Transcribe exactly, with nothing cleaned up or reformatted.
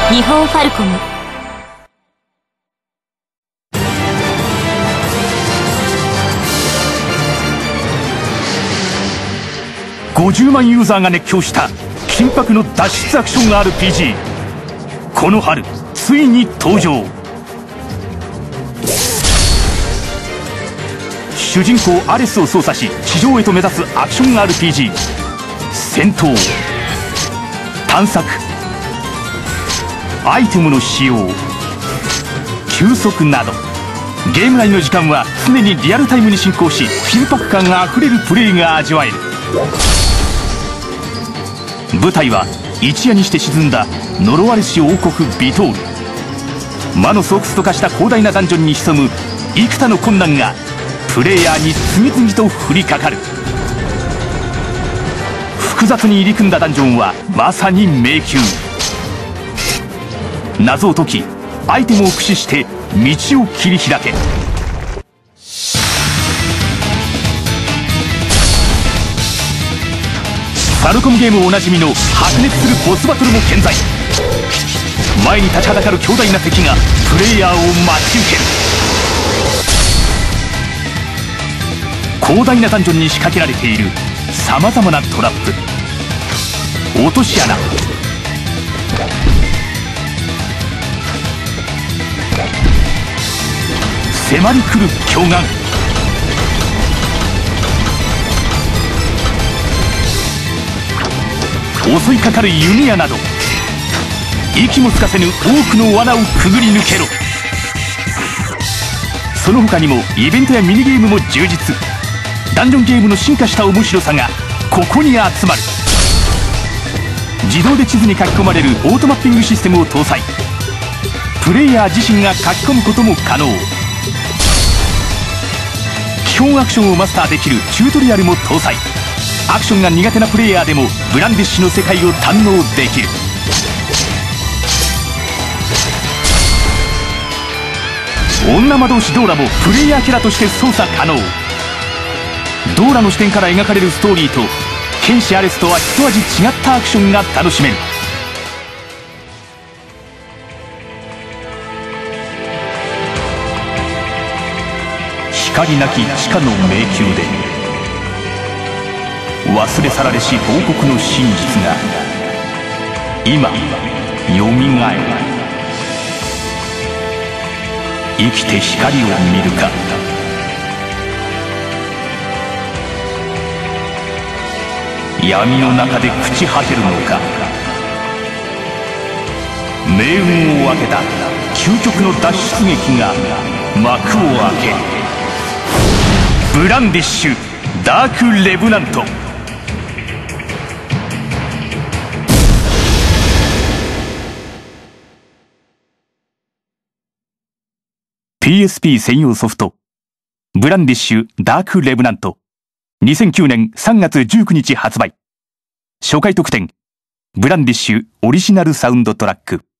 日本ファルコム。 ごじゅうまんユーザーが熱狂した緊迫の脱出アクション アールピージー。 この春ついに登場。主人公アレスを操作し地上へと目指すアクション アールピージー。 戦闘、探索、アイテムの使用、休息など、ゲーム内の時間は常にリアルタイムに進行し、緊迫感あふれるプレイが味わえる。舞台は一夜にして沈んだ呪われし王国ビトール。魔の巣窟と化した広大なダンジョンに潜む幾多の困難がプレイヤーに次々と降りかかる。複雑に入り組んだダンジョンはまさに迷宮。謎を解き、アイテムを駆使して道を切り開け。ファルコムゲームおなじみの白熱するボスバトルも健在。前に立ちはだかる強大な敵がプレイヤーを待ち受ける。広大なダンジョンに仕掛けられているさまざまなトラップ、落とし穴、迫り来る巨岩、襲いかかる弓矢など、息もつかせぬ多くの罠をくぐり抜けろ。その他にもイベントやミニゲームも充実。ダンジョンゲームの進化した面白さがここに集まる。自動で地図に書き込まれるオートマッピングシステムを搭載。プレイヤー自身が書き込むことも可能。基本アクションをマスターできるチュートリアルも搭載。アクションが苦手なプレイヤーでもブランディッシュの世界を堪能できる。女魔導士ドーラもプレイヤーキャラとして操作可能。ドーラの視点から描かれるストーリーと剣士アレスとは一味違ったアクションが楽しめる。光なき地下の迷宮で忘れ去られし亡国の真実が今よみがえる。生きて光を見るか。闇の中で朽ち果てるのか。命運を分けた究極の脱出劇が幕を開ける。ブランディッシュダークレブナント。ピーエスピー 専用ソフトブランディッシュダークレブナント、にせんきゅうねんさんがつじゅうくにち発売。初回特典ブランディッシュオリジナルサウンドトラック。